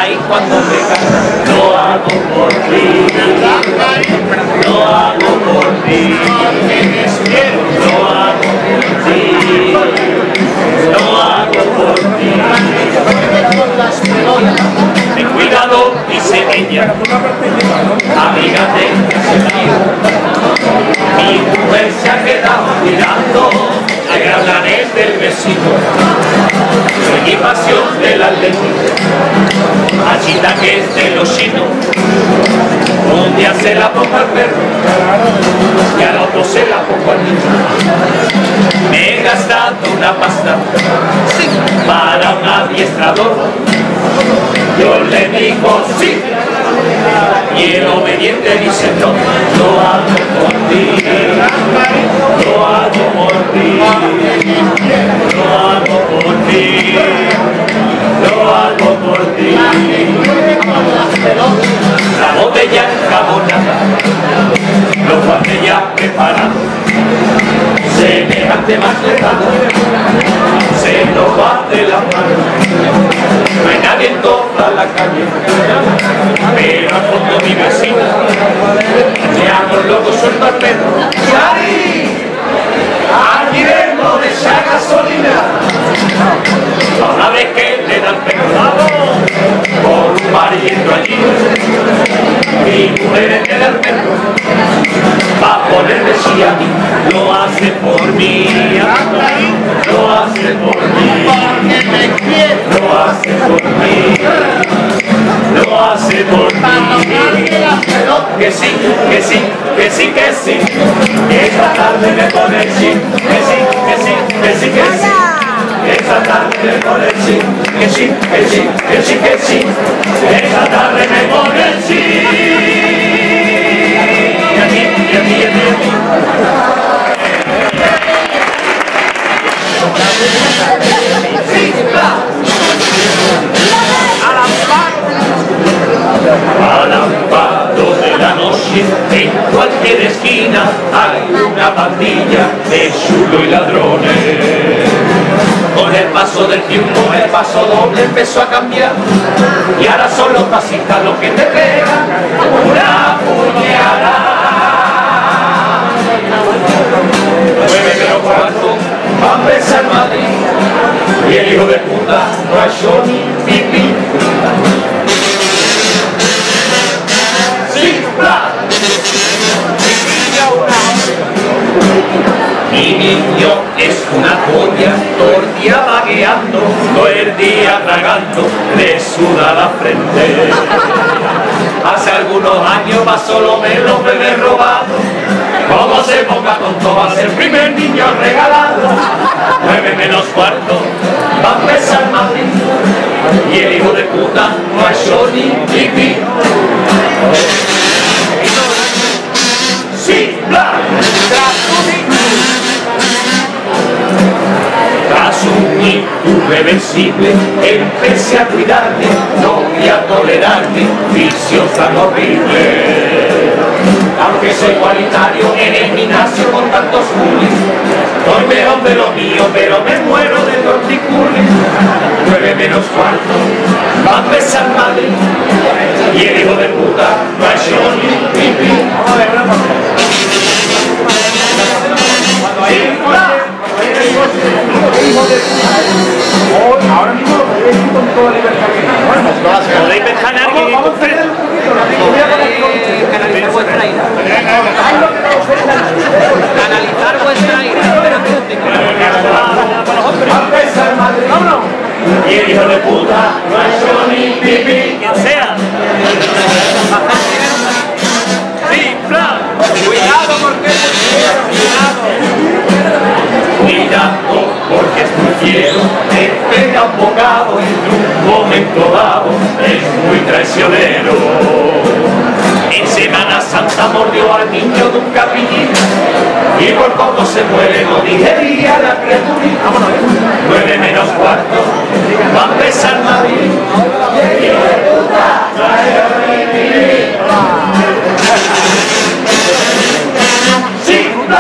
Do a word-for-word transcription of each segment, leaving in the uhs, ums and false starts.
Ay, cuando me cansa, lo hago por ti, lo hago por ti, lo hago por ti, lo hago por ti. Ten cuidado, dice ella, abrígate, ese frío. Mi mujer se ha quedado mirando al grananés del vecino. Su equipación del Atlético, achita que es de los chinos. Un día se la pongo al perro y al otro se la pongo al niño. Me he gastado una pasta para un adiestrador. Yo le digo sí y el obediente dice no. Lo hago por ti, lo hago por ti, lo hago por ti, lo hago por ti. La botella enjabonada, los guantes ya preparados, semejante más lejano, se nos va de la mano. No hay nadie en toda la calle, pero al fondo mi vecina le hago loco, suelto al perro. ¡Chari! ¡Aquí vengo de esa gasolina! Una vez que le dan perro por un barillito allí, mi mujer le da el perro va a ponerme sí a mí. Lo hace por mí, lo hace por mí, lo hace por mí, lo hace por mí. Que sí, que sí, que sí, que sí, esta tarde me pone el sí, que sí, que sí, que sí, que sí. Esta tarde me pone el sí, que sí, que sí, que sí, que sí. Esta tarde me pone el sí. Y a ti, y a ti, y a ti, y a ti. Al amparo de la noche, en cualquier esquina hay una pandilla de chulo y ladrones. Con el paso del tiempo el paso doble empezó a cambiar y ahora son los taxistas los que te pegan una puñalada. Nueve menos cuarto, va a empezar Madrid y el hijo de puta no ha hecho ni pipí. ¡Sí, bla! Mi niño es una joya, todo el día vagueando, todo el día tragando, le suda la frente. Hace algunos años pasó lo menos bebé robado, como se ponga tonto va a ser el primer niño regalado. Nueve menos cuarto, va a empezar Madrid, y el hijo de puta no ha hecho ni pipí. Sí, bla. Tras un irreversible empecé a cuidarme, no voy a tolerarme vicios tan horribles. Aunque soy cualitario en el gimnasio con tantos bullies, soy mejor de lo mío, pero me muero de torticolis. Nueve menos cuarto, va a empezar Madrid, y el hijo de puta no ha hecho ni pipí. Ahora mismo lo podéis decir con toda libertad. Podéis dejar a alguien canalizar vuestra ira. Canalizar vuestra ira. ¡Vámonos! Y el hijo de puta no ha hecho ni pipí. Quien sea. Sí, plan. Cuidado porque es muy cuidado. Cuidado porque es muy fiero, te pega un bocado en un momento dado, es muy traicionero. En Semana Santa mordió al niño de un capillín y por poco se muere, no digería la criaturita. Vámonos, nueve menos cuarto, va a empezar Madrid. Sí, va.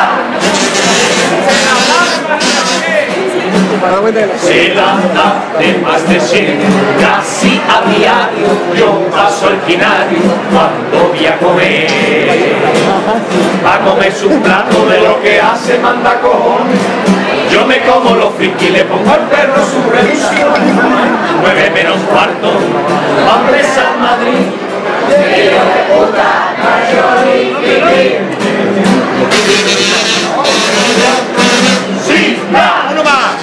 Se la da de más de cien, casi a diario, maquinario cuando voy a comer. Va a comerse un plato de lo que hace manda cojones. Yo me como los friki y le pongo al perro su revisión. Nueve menos cuarto, hombre San Madrid. Hijo de puta, mayor y piquín. ¡Sí! ¡No! ¡Uno más!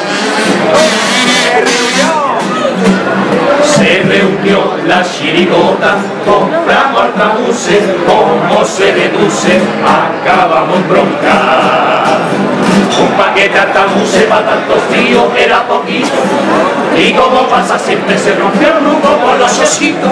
Se reunió la chirigota, compramos altabuces, como se deduce, acabamos en bronca. Un paquete de altabuces para tantos tíos era poquito, y como pasa siempre se rompió el grupo por los ositos.